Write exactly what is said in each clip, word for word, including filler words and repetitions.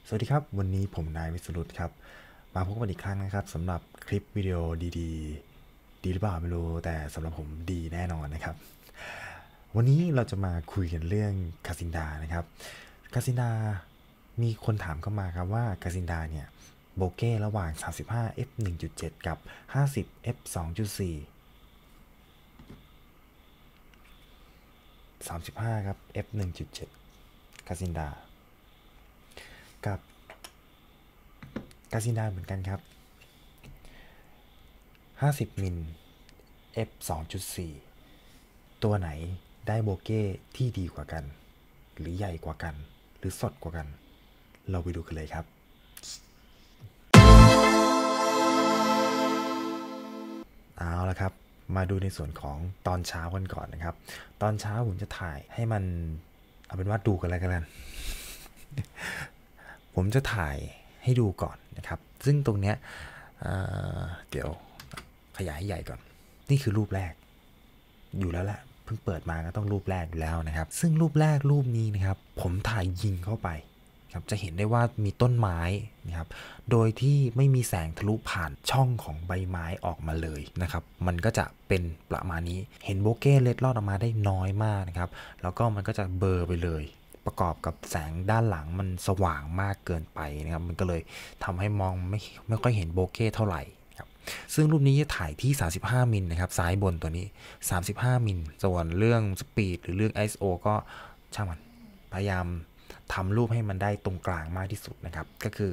สวัสดีครับวันนี้ผมนายวิสรุตครับมาพบกันอีกครั้งนะครับสำหรับคลิปวิดีโอดีๆดีหรือเปล่าไม่รู้แต่สำหรับผมดีแน่นอนนะครับวันนี้เราจะมาคุยกันเรื่องคาซินดานะครับคาซินดามีคนถามเข้ามาครับว่าคาซินดาเนี่ยโบเก้ระหว่าง สามสิบห้า เอฟ หนึ่งจุดเจ็ด กับ ห้าสิบ เอฟ สองจุดสี่ สามสิบห้า ครับ เอฟ หนึ่งจุดเจ็ด คาซินดากับคาซินดาเหมือนกันครับห้าสิบมิล เอฟ สองจุดสี่ ตัวไหนได้โบเก้ที่ดีกว่ากันหรือใหญ่กว่ากันหรือสดกว่ากันเราไปดูกันเลยครับเอาละครับมาดูในส่วนของตอนเช้ากันก่อนนะครับตอนเช้าผมจะถ่ายให้มันเอาเป็นว่าดูกันแล้วกันผมจะถ่ายให้ดูก่อนนะครับซึ่งตรงเนี้ยเเดี๋ยวขยายให้ใหญ่ก่อนนี่คือรูปแรกอยู่แล้วแหละเพิ่งเปิดมาก็ต้องรูปแรกอยู่แล้วนะครับซึ่งรูปแรกรูปนี้นะครับผมถ่ายยิงเข้าไปครับจะเห็นได้ว่ามีต้นไม้นะครับโดยที่ไม่มีแสงทะลุผ่านช่องของใบไม้ออกมาเลยนะครับมันก็จะเป็นประมาณนี้เห็นโบเก้เล็ดลอดออกมาได้น้อยมากนะครับแล้วก็มันก็จะเบลอไปเลยประกอบกับแสงด้านหลังมันสว่างมากเกินไปนะครับมันก็เลยทำให้มองไม่ไม่ค่อยเห็นโบเก้เท่าไหร่ซึ่งรูปนี้จะถ่ายที่สามสิบห้ามิลนะครับซ้ายบนตัวนี้สามสิบห้ามิลส่วนเรื่องสปีดหรือเรื่อง ไอ เอส โอ ก็ช่างมันพยายามทำรูปให้มันได้ตรงกลางมากที่สุดนะครับก็คือ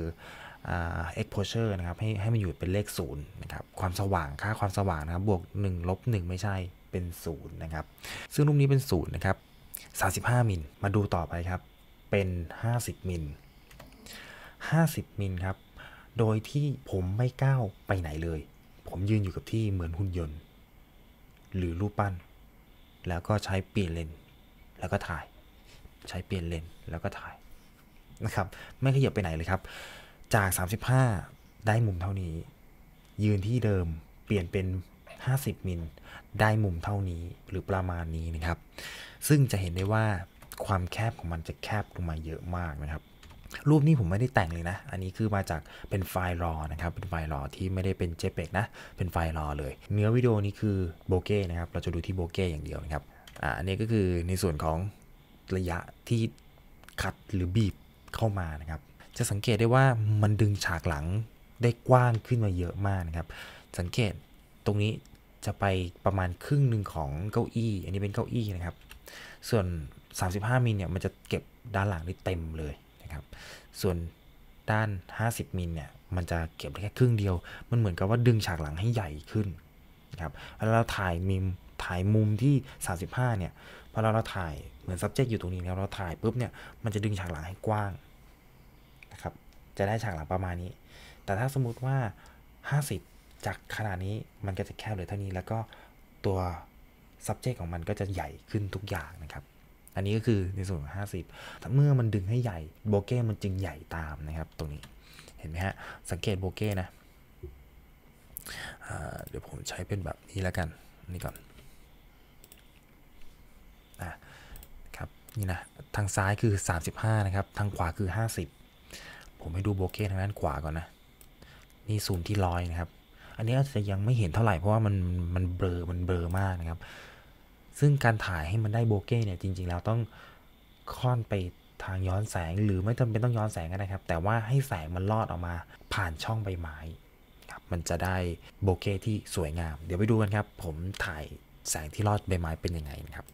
exposure นะครับให้ให้มันอยู่เป็นเลขศูนย์นะครับความสว่างค่าความสว่างนะครับบวกหนึ่งลบหนึ่งไม่ใช่เป็นศูนย์นะครับซึ่งรูปนี้เป็นศูนย์นะครับสามสิบห้ามิลมาดูต่อไปครับเป็นห้าสิบมิลห้าสิบมิลครับโดยที่ผมไม่ก้าวไปไหนเลยผมยืนอยู่กับที่เหมือนหุ่นยนต์หรือรูปปั้นแล้วก็ใช้เปลี่ยนเลนแล้วก็ถ่ายใช้เปลี่ยนเลนแล้วก็ถ่ายนะครับไม่ขยับไปไหนเลยครับจากสามสิบห้าได้มุมเท่านี้ยืนที่เดิมเปลี่ยนเป็นห้าสิบมิลได้มุมเท่านี้หรือประมาณนี้นะครับซึ่งจะเห็นได้ว่าความแคบของมันจะแคบลงมาเยอะมากนะครับรูปนี้ผมไม่ได้แต่งเลยนะอันนี้คือมาจากเป็นไฟล์รอนะครับเป็นไฟล์รอที่ไม่ได้เป็น เจพี อี จี นะเป็นไฟล์รอเลยเนื้อวิดีโอนี้คือโบเก้นะครับเราจะดูที่โบเก้อย่างเดียวนะครับอ่าอันนี้ก็คือในส่วนของระยะที่คัดหรือบีบเข้ามานะครับจะสังเกตได้ว่ามันดึงฉากหลังได้กว้างขึ้นมาเยอะมากนะครับสังเกตตรงนี้จะไปประมาณครึ่งหนึ่งของเก้าอี้อันนี้เป็นเก้าอี้นะครับส่วนสามสิบห้ามิลเนี่ยมันจะเก็บด้านหลังได้เต็มเลยนะครับส่วนด้านห้าสิบมิลเนี่ยมันจะเก็บได้แค่ครึ่งเดียวมันเหมือนกับว่าดึงฉากหลังให้ใหญ่ขึ้นนะครับแล้วเราถ่ายมุมถ่ายมุมที่สามสิบห้าเนี่ยพอเราเราถ่ายเหมือน subject อยู่ตรงนี้แล้วเราถ่ายปุ๊บเนี่ยมันจะดึงฉากหลังให้กว้างนะครับจะได้ฉากหลังประมาณนี้แต่ถ้าสมมุติว่าห้าสิบจากขนาดนี้มันก็จะแคบเหลือเท่านี้แล้วก็ตัว subject ของมันก็จะใหญ่ขึ้นทุกอย่างนะครับอันนี้ก็คือในส่วนของห้าสิบเมื่อมันดึงให้ใหญ่โบเก้มันจึงใหญ่ตามนะครับตรงนี้เห็นไหมฮะสังเกตโบเก้นะเดี๋ยวผมใช้เป็นแบบนี้แล้วกันนี่ก่อนนะครับนี่นะทางซ้ายคือสามสิบห้านะครับทางขวาคือห้าสิบผมให้ดูโบเก้ทางด้านขวาก่อนนะนี่ซูมที่ร้อยนะครับอันนี้อาจจะยังไม่เห็นเท่าไหร่เพราะว่ามันมันเบลอมันเบลอมากนะครับซึ่งการถ่ายให้มันได้โบเก้เนี่ยจริงๆแล้วต้องค่อนไปทางย้อนแสงหรือไม่จำเป็นต้องย้อนแสงก็ได้ครับแต่ว่าให้แสงมันลอดออกมาผ่านช่องใบไม้ครับมันจะได้โบเก้ที่สวยงามเดี๋ยวไปดูกันครับผมถ่ายแสงที่ลอดใบไม้เป็นยังไงนะครับ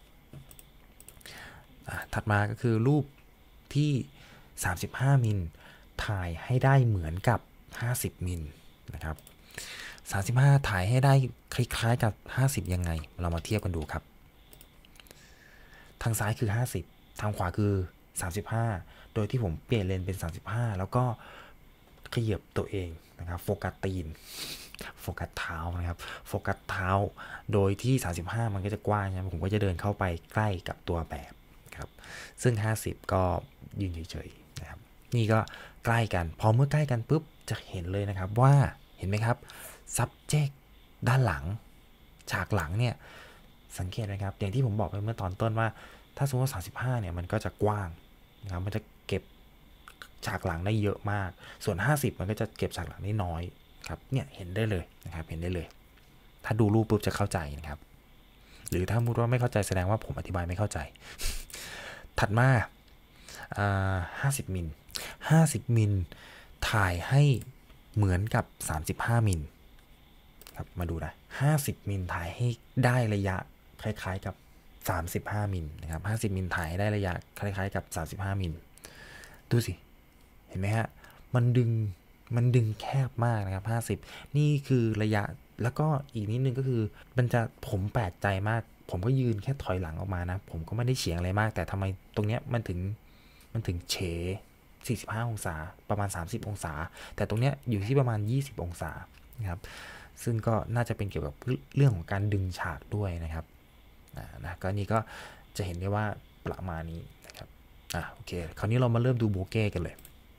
ถัดมาก็คือรูปที่สามสิบห้ามิลถ่ายให้ได้เหมือนกับห้าสิบมิลนะครับสามสิบห้าถ่ายให้ได้คล้ายๆกับห้าสิบยังไงเรามาเทียบกันดูครับทางซ้ายคือห้าสิบทางขวาคือสามสิบห้าโดยที่ผมเปลี่ยนเลนเป็นสามสิบห้าแล้วก็ขยับตัวเองนะครับโฟกัสตีนโฟกัสเท้านะครับโฟกัสเท้าโดยที่สามสิบห้ามันก็จะกว้างใช่ไหมผมก็จะเดินเข้าไปใกล้กับตัวแบบครับซึ่งห้าสิบก็ยืนเฉยๆนะครับนี่ก็ใกล้กันพอเมื่อใกล้กันปุ๊บจะเห็นเลยนะครับว่าเห็นไหมครับ subject ด้านหลังฉากหลังเนี่ยสังเกตนะครับอย่างที่ผมบอกไปเมื่อตอนต้นว่าถ้าสมมติว่าสามสิบห้าเนี่ยมันก็จะกว้างนะครับมันจะเก็บฉากหลังได้เยอะมากส่วนห้าสิบมันก็จะเก็บฉากหลังได้น้อยครับเนี่ยเห็นได้เลยนะครับเห็นได้เลยถ้าดูรูปปุ๊บจะเข้าใจนะครับหรือถ้าพูดว่าไม่เข้าใจแสดงว่าผมอธิบายไม่เข้าใจถัดมาห้าสิบมิลห้าสิบมิลถ่ายให้เหมือนกับสามสิบห้ามิลครับมาดูนะห้าสิบมิลถ่ายให้ได้ระยะคล้ายๆกับสามสิบห้ามิลนะครับห้าสิบมิลถ่ายให้ได้ระยะคล้ายๆกับสามสิบห้ามิลดูสิเห็นไหมฮะมันดึงมันดึงแคบมากนะครับห้าสิบนี่คือระยะแล้วก็อีกนิดนึงก็คือมันจะผมแปลกใจมากผมก็ยืนแค่ถอยหลังออกมานะผมก็ไม่ได้เฉียงอะไรมากแต่ทำไมตรงเนี้ยมันถึงมันถึงเฉสี่สิบห้าองศาประมาณสามสิบองศาแต่ตรงเนี้ยอยู่ที่ประมาณยี่สิบองศานะครับซึ่งก็น่าจะเป็นเกี่ยวกับเรื่องของการดึงฉากด้วยนะครับนะก็นี่ก็จะเห็นได้ว่าประมาณนี้นะครับอ่ะโอเคคราวนี้เรามาเริ่มดูโบเก้กันเลย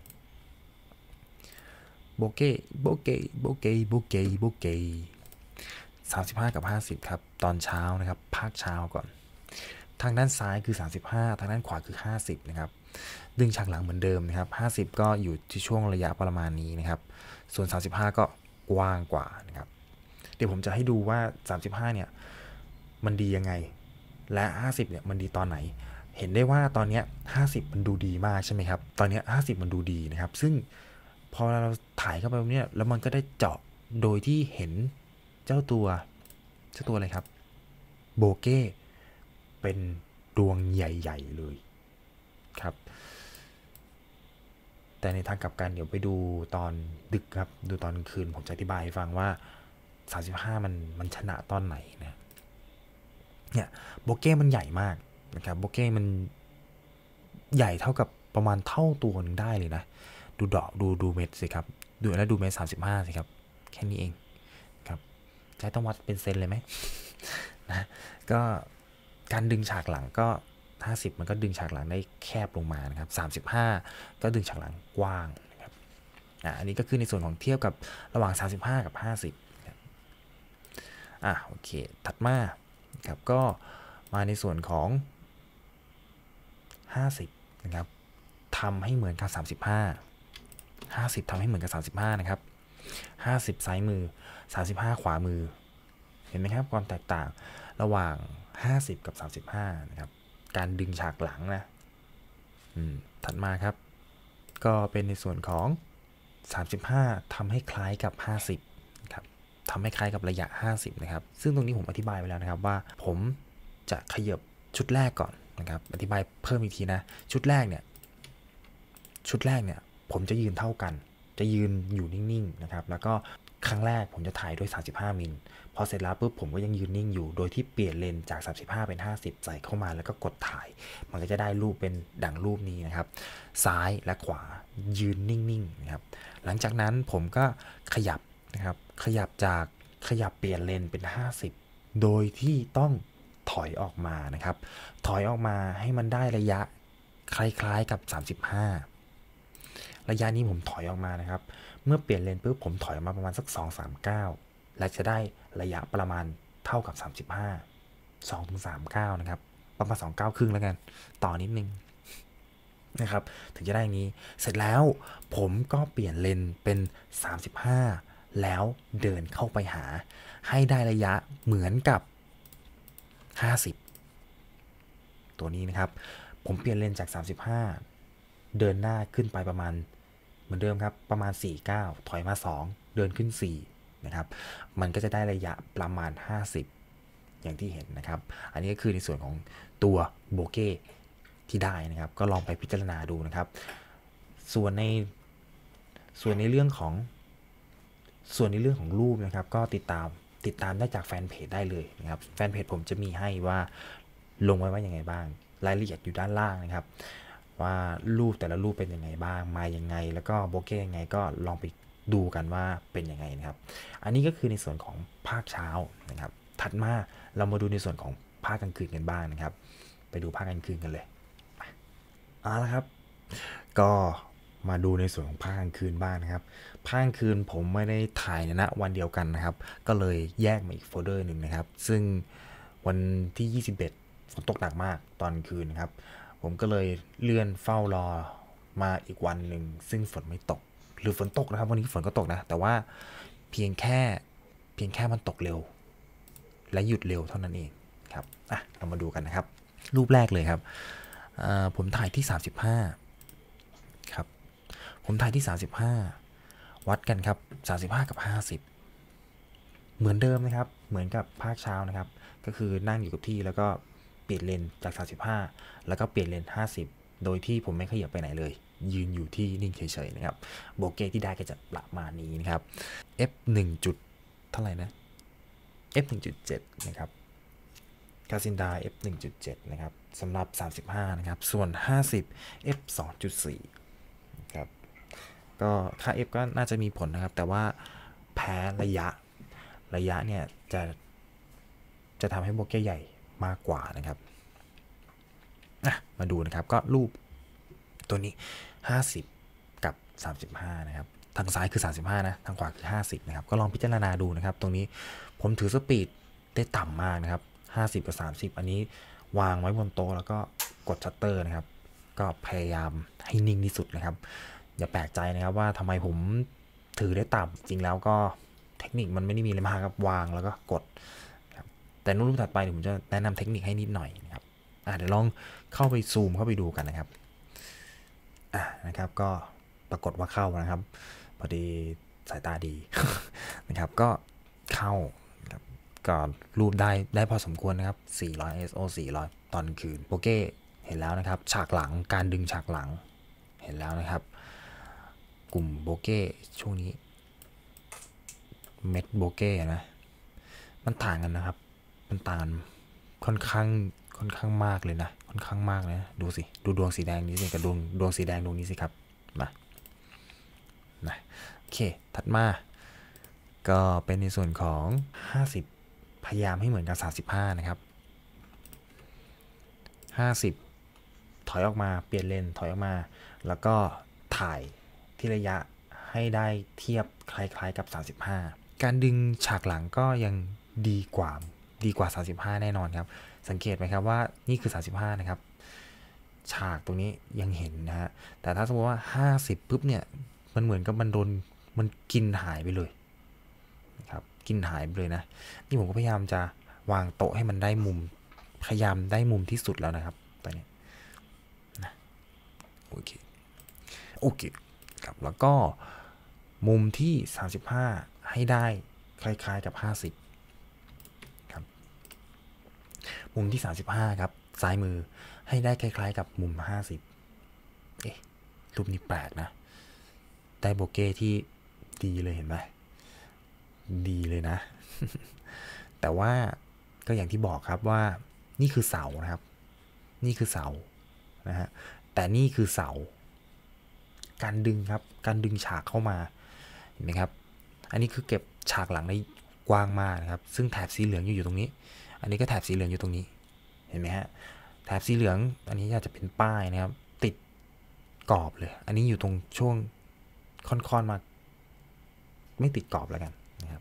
โบเก้โบเก้โบเก้โบเก้โบเก้สามสิบห้ากับห้าสิบครับตอนเช้านะครับภาคเช้าก่อนทางด้านซ้ายคือสามสิบห้าทางด้านขวาคือห้าสิบนะครับดึงฉากหลังเหมือนเดิมนะครับห้าสิบก็อยู่ที่ช่วงระยะประมาณนี้นะครับส่วนสามสิบห้าก็กว้างกว่านะครับเดี๋ยวผมจะให้ดูว่าสามสิบห้าเนี่ยมันดียังไงและห้าสิบเนี่ยมันดีตอนไหนเห็นได้ว่าตอนนี้ห้าสิบมันดูดีมากใช่ไหมครับตอนนี้ห้าสิบมันดูดีนะครับซึ่งพอเราถ่ายเข้าไปตรงนี้แล้วมันก็ได้เจาะโดยที่เห็นเจ้าตัวเจ้าตัวอะไรครับโบเก้เป็นดวงใหญ่ๆเลยครับแต่ในทางกลับกันเดี๋ยวไปดูตอนดึกครับดูตอนกลางคืนผมจะอธิบายให้ฟังว่าสามสิบห้ามันมันชนะตอนไหนนะเนี่ยโบเก้มันใหญ่มากนะครับโบเก้มันใหญ่เท่ากับประมาณเท่าตัวนึงได้เลยนะดูดอกดูดูเม็ดสิครับดูแล้วดูเม็ดสามสิบห้าสิครับแค่นี้เองครับใช้ต้องวัดเป็นเซนเลยไหมนะก็การดึงฉากหลังก็ห้าสิบมันก็ดึงฉากหลังได้แคบลงมานะครับสามสิบห้าก็ดึงฉากหลังกว้างนะครับอ่ะอันนี้ก็คือในส่วนของเทียบกับระหว่างสามสิบห้ากับห้าสิบครับอ่ะโอเคถัดมาครับก็มาในส่วนของห้าสิบนะครับทำให้เหมือนกับสามสิบห้า ห้าสิบทำให้เหมือนกับสามสิบห้านะครับห้าสิบซ้ายมือสามสิบห้าขวามือเห็นไหมครับความแตกต่างระหว่างห้าสิบกับสามสิบห้านะครับการดึงฉากหลังนะอืมถัดมาครับก็เป็นในส่วนของสามสิบห้าทำให้คล้ายกับห้าสิบครับทำให้คล้ายกับระยะห้าสิบนะครับซึ่งตรงนี้ผมอธิบายไปแล้วนะครับว่าผมจะขยับชุดแรกก่อนนะครับอธิบายเพิ่มอีกทีนะชุดแรกเนี่ยชุดแรกเนี่ยผมจะยืนเท่ากันจะยืนอยู่นิ่งๆนะครับแล้วก็ครั้งแรกผมจะถ่ายด้วยสามสิบห้ามิลพอเสร็จแล้วปุ๊บผมก็ยังยืนนิ่งอยู่โดยที่เปลี่ยนเลนจากสามสิบห้าเป็นห้าสิบใส่เข้ามาแล้วก็กดถ่ายมันก็จะได้รูปเป็นดังรูปนี้นะครับซ้ายและขวายืนนิ่งๆนะครับหลังจากนั้นผมก็ขยับนะครับขยับจากขยับเปลี่ยนเลนเป็นห้าสิบโดยที่ต้องถอยออกมานะครับถอยออกมาให้มันได้ระยะคล้ายๆกับสามสิบห้าระยะนี้ผมถอยออกมานะครับเมื่อเปลี่ยนเลนปุ๊บผมถอยออกมาประมาณสัก สองถึงสาม ก้าวและจะได้ระยะประมาณเท่ากับสามสิบห้า สองถึงสาม ก้าวนะครับประมาณสองก้าวครึ่งแล้วกันต่อนิดนึงนะครับถึงจะได้อย่างนี้เสร็จแล้วผมก็เปลี่ยนเลนเป็นสามสิบห้าแล้วเดินเข้าไปหาให้ได้ระยะเหมือนกับห้าสิบตัวนี้นะครับผมเปลี่ยนเลนจากสามสิบห้าเดินหน้าขึ้นไปประมาณเหมือนเดิมครับประมาณสี่ก้าวถอยมาสองเดินขึ้นสี่นะครับมันก็จะได้ระยะประมาณห้าสิบอย่างที่เห็นนะครับอันนี้ก็คือในส่วนของตัวโบเก้ที่ได้นะครับก็ลองไปพิจารณาดูนะครับส่วนในส่วนในเรื่องของส่วนในเรื่องของรูปนะครับก็ติดตามติดตามได้จากแฟนเพจได้เลยนะครับแฟนเพจผมจะมีให้ว่าลงไว้ว่ายังไงบ้างรายละเอียดอยู่ด้านล่างนะครับว่ารูปแต่ละรูปเป็นยังไงบ้างมายังไงแล้วก็โบเก้ยังไงก็ลองไปดูกันว่าเป็นยังไงนะครับอันนี้ก็คือในส่วนของภาคเช้านะครับถัดมาเรามาดูในส่วนของภาคกลางคืนกันบ้างนะครับไปดูภาคกลางคืนกันเลยเอาละครับก็มาดูในส่วนของภาคกลางคืนบ้างนะครับภาคกลางคืนผมไม่ได้ถ่ายณวันเดียวกันนะครับก็เลยแยกมาอีกโฟลเดอร์หนึ่งนะครับซึ่งวันที่ยี่สิบเอ็ดฝนตกหนักมากตอนคืนนะครับผมก็เลยเลื่อนเฝ้ารอมาอีกวันหนึ่งซึ่งฝนไม่ตกหรือฝนตกนะครับวันนี้ฝนก็ตกนะแต่ว่าเพียงแค่เพียงแค่มันตกเร็วและหยุดเร็วเท่านั้นเองครับอ่ะเรามาดูกันนะครับรูปแรกเลยครับผมถ่ายที่สามสิบห้าครับผมถ่ายที่สามสิบห้าวัดกันครับสามสิบห้ากับห้าสิบเหมือนเดิมนะครับเหมือนกับภาคเช้านะครับก็คือนั่งอยู่กับที่แล้วก็เปลี่ยนเลนจากสามสิบห้าแล้วก็เปลี่ยนเลนห้าสิบโดยที่ผมไม่ขยับไปไหนเลยยืนอยู่ที่นิ่งเฉยๆนะครับโบเก้ที่ได้ก็จะประมาณนี้นะครับ f หนึ่งจุดเท่าไหร่นะ f หนึ่งจุดเจ็ด นะครับคาซินดา f หนึ่งจุดเจ็ด นะครับสำหรับสามสิบห้านะครับส่วนห้าสิบ f สองจุดสี่ ครับก็ค่า f ก็น่าจะมีผลนะครับแต่ว่าแพ้ระยะระยะเนี่ยจะจะทำให้โบเก้ใหญ่มากกว่านะครับมาดูนะครับก็รูปตัวนี้ห้าสิบกับสามสิบห้านะครับทางซ้ายคือสามสิบห้านะทางขวาคือห้าสิบนะครับก็ลองพิจารณาดูนะครับตรงนี้ผมถือสปีดได้ต่ำมากนะครับห้าสิบกับสามสิบอันนี้วางไว้บนโต๊ะแล้วก็กดชัตเตอร์นะครับก็พยายามให้นิ่งที่สุดนะครับอย่าแปลกใจนะครับว่าทำไมผมถือได้ต่ำจริงแล้วก็เทคนิคมันไม่ได้มีอะไรมากครับวางแล้วก็กดแต่รูปถัดไปผมจะแนะนำเทคนิคให้นิดหน่อยนะครับเดี๋ยวลองเข้าไปซูมเข้าไปดูกันนะครับอ่ะนะครับก็ปรากฏว่าเข้านะครับพอดีสายตาดี นะครับก็เข้าครับก็รูปได้ได้พอสมควรนะครับสี่ร้อย ไอ เอส โอ สี่ร้อยตอนคืนโบเก้เห็นแล้วนะครับฉากหลังการดึงฉากหลังเห็นแล้วนะครับกลุ่มโบเก้ช่วงนี้เม็ดโบเก้นะมันต่างกันนะครับมันต่างค่อนข้างค่อนข้างมากเลยนะค่อนข้างมากเลยนะดูสิดูดวงสีแดงนี้สิกับดวงดวงสีแดงดวงนี้สิครับมานะโอเคถัดมาก็เป็นในส่วนของห้าสิบพยายามให้เหมือนกับสามสิบห้านะครับห้าสิบถอยออกมาเปลี่ยนเลนถอยออกมาแล้วก็ถ่ายที่ระยะให้ได้เทียบคล้ายๆกับสามสิบห้าการดึงฉากหลังก็ยังดีกว่าดีกว่าสามสิบห้าแน่นอนครับสังเกตไหมครับว่านี่คือสามสิบห้านะครับฉากตรงนี้ยังเห็นนะฮะแต่ถ้าสมมติว่าห้าสิบปุ๊บเนี่ยมันเหมือนกับมันโดนมันกินหายไปเลยนะครับกินหายไปเลยนะนี่ผมก็พยายามจะวางโต๊ะให้มันได้มุมพยายามได้มุมที่สุดแล้วนะครับตอนนี้นะโอเคโอเคครับแล้วก็มุมที่สามสิบห้าให้ได้คล้ายๆกับห้าสิบครับมุมที่สามสิบห้าครับซ้ายมือให้ได้คล้ายๆกับมุมห้าสิบเอ๊ะรูปนี้แปลกนะได้โบเก้ที่ดีเลยเห็นไหมดีเลยนะ แต่ว่าก็อย่างที่บอกครับว่านี่คือเสานะครับนี่คือเสานะฮะแต่นี่คือเสาการดึงครับการดึงฉากเข้ามาเห็นไหมครับอันนี้คือเก็บฉากหลังได้กว้างมากนะครับซึ่งแถบสีเหลืองอยู่อยู่ตรงนี้อันนี้ก็แถบสีเหลืองอยู่ตรงนี้เห็นไหมฮะแถบสีเหลืองอันนี้อาจจะเป็นป้ายนะครับติดกรอบเลยอันนี้อยู่ตรงช่วงค่อนๆมาไม่ติดกรอบแล้วกันนะครับ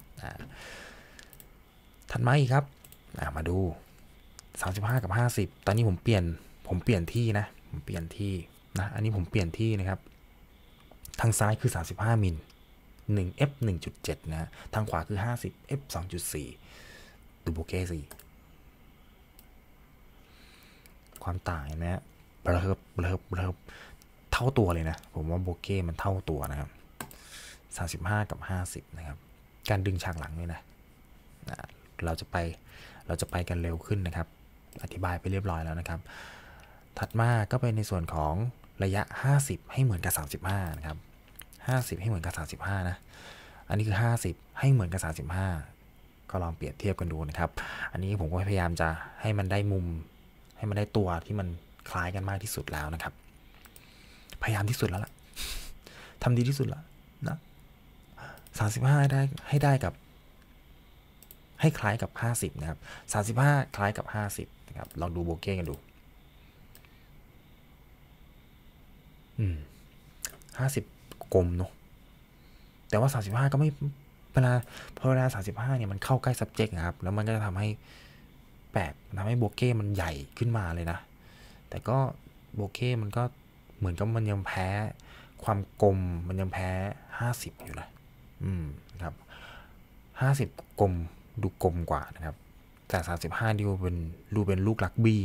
ถัดมาอีกครับมาดูสามสิบห้ากับห้าสิบตอนนี้ผมเปลี่ยนผมเปลี่ยนที่นะผมเปลี่ยนที่นะอันนี้ผมเปลี่ยนที่นะครับทางซ้ายคือสามสิบห้ามิลหนึ่ง เอฟ หนึ่งจุดเจ็ด นะทางขวาคือห้าสิบ เอฟ สองจุดสี่ ดูโบเก้สิความต่างนะฮะเบลอเบลอเบลอเท่าตัวเลยนะผมว่าโบเก้มันเท่าตัวนะครับสามสิบห้ากับห้าสิบนะครับการดึงฉากหลังด้วยนะเราจะไปเราจะไปกันเร็วขึ้นนะครับอธิบายไปเรียบร้อยแล้วนะครับถัดมาก็เป็นในส่วนของระยะห้าสิบให้เหมือนกับสามสิบห้านะครับห้าสิบให้เหมือนกับสามสิบห้านะอันนี้คือห้าสิบให้เหมือนกับสามสิบห้าก็ลองเปรียบเทียบกันดูนะครับอันนี้ผมก็พยายามจะให้มันได้มุมให้มันได้ตัวที่มันคล้ายกันมากที่สุดแล้วนะครับพยายามที่สุดแล้วล่ะทำดีที่สุดแล้วนะสามสิบห้าได้ให้ได้กับให้คล้ายกับห้าสิบนะครับสามสิบห้าคล้ายกับห้าสิบนะครับลองดูโบเก้กันดูอืมห้าสิบกลมเนาะแต่ว่าสามสิบห้าก็ไม่เวลาพอเวลาสามสิบห้าเนี่ยมันเข้าใกล้ subject นะครับแล้วมันก็จะทำให้แปลกทำให้โบเก้มันใหญ่ขึ้นมาเลยนะแต่ก็โบเก้มันก็เหมือนกับมันยังแพ้ความกลมมันยังแพ้ห้าสิบอยู่นะอืมครับห้าสิบกลมดูกลมกว่านะครับแต่สามสิบห้าดูเป็นดูเป็นลูกรักบี้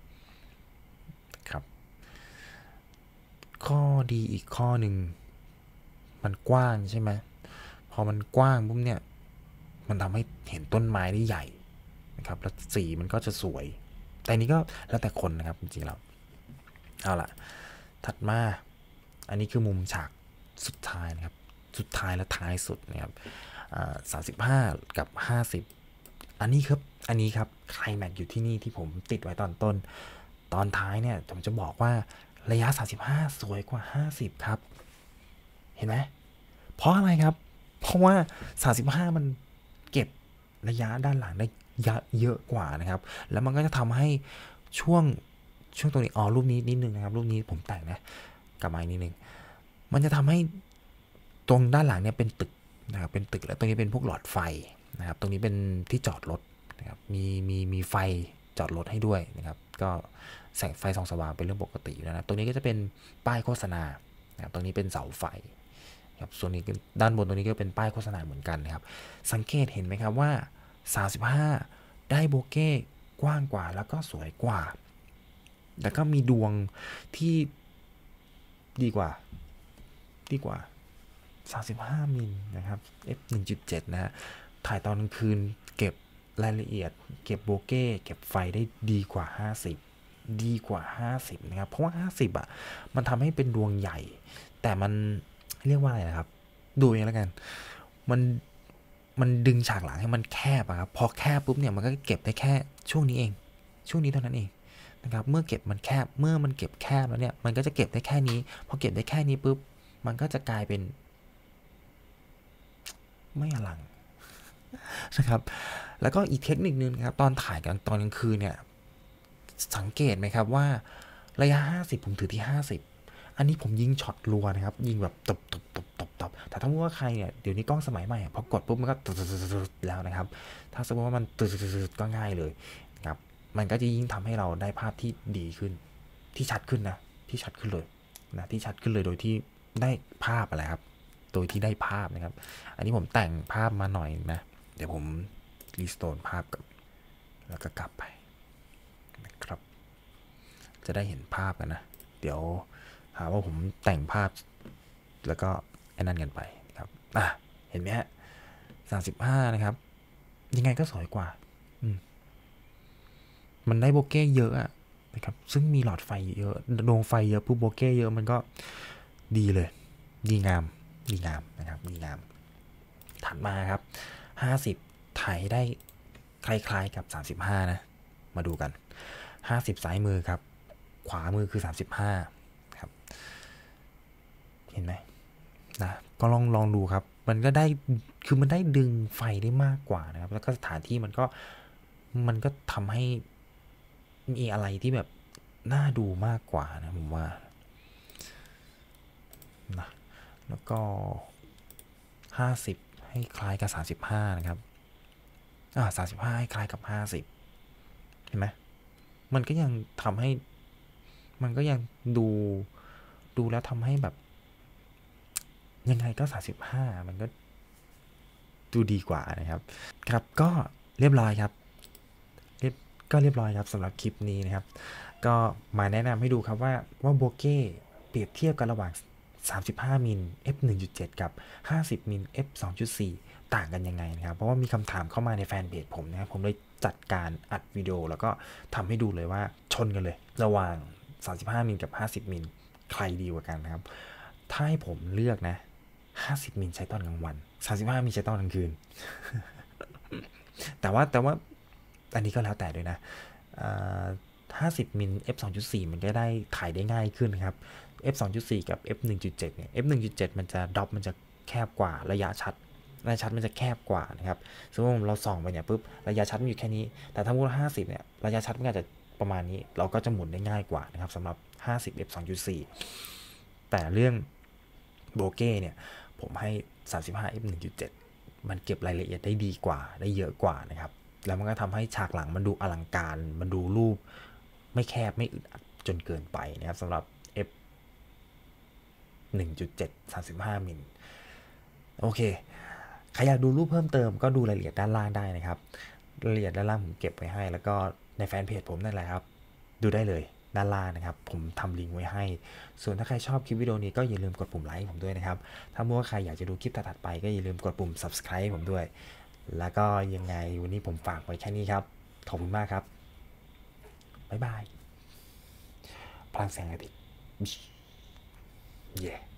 นะครับข้อดีอีกข้อหนึ่งมันกว้างใช่ไหมพอมันกว้างปุ๊บเนี่ยมันทำให้เห็นต้นไม้ได้ใหญ่นะครับแล้วสีมันก็จะสวยแต่นี้ก็แล้วแต่คนนะครับจริงๆแล้วเอาล่ะถัดมาอันนี้คือมุมฉากสุดท้ายนะครับสุดท้ายและท้ายสุดนะครับสามสิบห้ากับห้าสิบอันนี้ครับอันนี้ครับไคลแม็กซ์อยู่ที่นี่ที่ผมติดไว้ตอนต้นตอนท้ายเนี่ยผมจะบอกว่าระยะสามสิบห้าสวยกว่าห้าสิบครับเห็นไหมเพราะอะไรครับเพราะว่าสามสิบห้ามันเก็บระยะด้านหลังได้เยอะกว่านะครับแล้วมันก็จะทำให้ช่วงช่วงตรงนี้อ๋อรูปนี้นิดนึงนะครับรูปนี้ผมแต่งนะกลับมาอีกนิดนึงมันจะทำให้ตรงด้านหลังเนี่ยเป็นตึกนะครับเป็นตึกแล้วตรงนี้เป็นพวกหลอดไฟนะครับตรงนี้เป็นที่จอดรถนะครับมีมีมีไฟจอดรถให้ด้วยนะครับก็แสงไฟส่องสว่างเป็นเรื่องปกตินะครับตรงนี้ก็จะเป็นป้ายโฆษณานะครับตรงนี้เป็นเสาไฟครับส่วนนี้ด้านบนตรงนี้ก็เป็นป้ายโฆษณาเหมือนกันนะครับสังเกตเห็นไหมครับว่าสามสิบห้าได้โบเก้กว้างกว่าแล้วก็สวยกว่าแต่ก็มีดวงที่ดีกว่าดีกว่าสามสิบห้ามิลนะครับ เอฟ หนึ่งจุดเจ็ด นะฮะถ่ายตอนกลางคืนเก็บรายละเอียดเก็บโบเก้เก็บไฟได้ดีกว่าห้าสิบดีกว่าห้าสิบนะครับเพราะว่าห้าสิบอ่ะมันทำให้เป็นดวงใหญ่แต่มันเรียกว่าอะไรนะครับดูเองแล้วกันมันมันดึงฉากหลังให้มันแคบอะครับพอแคบปุ๊บเนี่ยมันก็เก็บได้แค่ช่วงนี้เองช่วงนี้เท่านั้นเองนะครับเมื่อเก็บมันแคบเมื่อมันเก็บแคบแล้วเนี่ยมันก็จะเก็บได้แค่นี้พอเก็บได้แค่นี้ปุ๊บมันก็จะกลายเป็นไม่อลังนะครับแล้วก็อีกเทคนิคนึงครับตอนถ่ายกันตอนกลางคืนเนี่ยสังเกตไหมครับว่าระยะห้าสิบผมถือที่ห้าสิบอันนี้ผมยิงช็อตรัวนะครับยิงแบบตบตบตบตบตบแต่ถ้าว่าใครเนี่ยเดี๋ยวนี้กล้องสมัยใหม่พอกดปุ๊บมันก็ตึ๊ดแล้วนะครับถ้าสมมติว่ามันตึ๊ดก็ง่ายเลยครับมันก็จะยิ่งทำให้เราได้ภาพที่ดีขึ้นที่ชัดขึ้นนะที่ชัดขึ้นเลยนะที่ชัดขึ้นเลยโดยที่ได้ภาพอะไรครับโดยที่ได้ภาพนะครับอันนี้ผมแต่งภาพมาหน่อยนะเดี๋ยวผมรีสโตร์ภาพกับแล้วก็กลับไปนะครับจะได้เห็นภาพกันนะเดี๋ยวหาว่าผมแต่งภาพแล้วก็ไอ้นั่นกันไปครับอ่ะเห็นไหมฮะสามสิบห้านะครับยังไงก็สวยกว่าอืมมันได้โบเก้เยอะอะนะครับซึ่งมีหลอดไฟเยอะดวงไฟเยอะปุ๊บโบเก้เยอะมันก็ดีเลยดีงามดีงามนะครับดีงามถัดมาครับห้าสิบถ่ายได้คล้ายๆกับสามสิบห้านะมาดูกันห้าสิบซ้ายมือครับขวามือคือสามสิบห้าครับเห็นไหมนะก็ลองลองดูครับมันก็ได้คือมันได้ดึงไฟได้มากกว่านะครับแล้วก็สถานที่มันก็มันก็ทำให้มีอะไรที่แบบน่าดูมากกว่านะผมว่านะแล้วก็ห้าสิบให้คล้ายกับสามสิบห้านะครับอ่าสามสิบห้าให้คล้ายกับห้าสิบเห็นไหมมันก็ยังทำให้มันก็ยังดูดูแล้วทำให้แบบยังไงก็สามสิบห้ามันก็ดูดีกว่านะครับครับก็เรียบร้อยครับเรียบก็เรียบร้อยครับสำหรับคลิปนี้นะครับก็มาแนะนำให้ดูครับว่าว่าโบเก้เปรียบเทียบกันระหว่างสามสิบห้ามิล เอฟ หนึ่งจุดเจ็ด กับห้าสิบมิล เอฟ สองจุดสี่ ต่างกันยังไงนะครับเพราะว่ามีคำถามเข้ามาในแฟนเพจผมนะครับผมเลยจัดการอัดวิดีโอแล้วก็ทำให้ดูเลยว่าชนกันเลยระหว่างสามสิบห้ามิลกับห้าสิบมิลใครดีกว่ากันนะครับถ้าให้ผมเลือกนะห้าสิบมิลใช้ตอนกลางวันสามสิบห้ามิลใช้ตอนกลางคืน แต่ว่าแต่ว่าอันนี้ก็แล้วแต่ด้วยนะห้าสิบมิล เอฟ สองจุดสี่ มันก็ได้ถ่ายได้ง่ายขึ้นครับ เอฟ สองจุดสี่ กับ เอฟ หนึ่งจุดเจ็ด เนี่ย เอฟ หนึ่งจุดเจ็ด มันจะดรอปมันจะแคบกว่าระยะชัดระยะชัดมันจะแคบกว่านะครับสมมติเราส่องไปเนี่ยปุ๊บระยะชัดมันอยู่แค่นี้แต่ถ้าพูดว่าห้าสิบเนี่ยระยะชัดมันอาจจะประมาณนี้เราก็จะหมุนได้ง่ายกว่านะครับสำหรับห้าสิบ เอฟ สองจุดสี่ แต่เรื่องโบเก้เนี่ยผมให้สามสิบห้า เอฟ หนึ่งจุดเจ็ด มันเก็บรายละเอียดได้ดีกว่าได้เยอะกว่านะครับแล้วมันก็ทำให้ฉากหลังมันดูอลังการมันดูรูปไม่แคบไม่อึดอัดจนเกินไปนะครับสำหรับ F หนึ่งจุดเจ็ด สามสิบห้า มิลโอเคใครอยากดูรูปเพิ่มเติมก็ดูรายละเอียดด้านล่างได้นะครับรายละเอียดด้านล่างผมเก็บไว้ให้แล้วก็ในแฟนเพจผมนั่นแหละครับดูได้เลยด้านล่างนะครับผมทำลิงก์ไว้ให้ส่วนถ้าใครชอบคลิปวิดีโอนี้ก็อย่าลืมกดปุ่มไลค์ผมด้วยนะครับถ้าว่าใครอยากจะดูคลิปถัดไปก็อย่าลืมกดปุ่ม ซับสไครบ์ ผมด้วยแล้วก็ยังไงวันนี้ผมฝากไว้แค่นี้ครับขอบคุณมากครับบ๊ายบายพลังแสงอาทิตย์เย้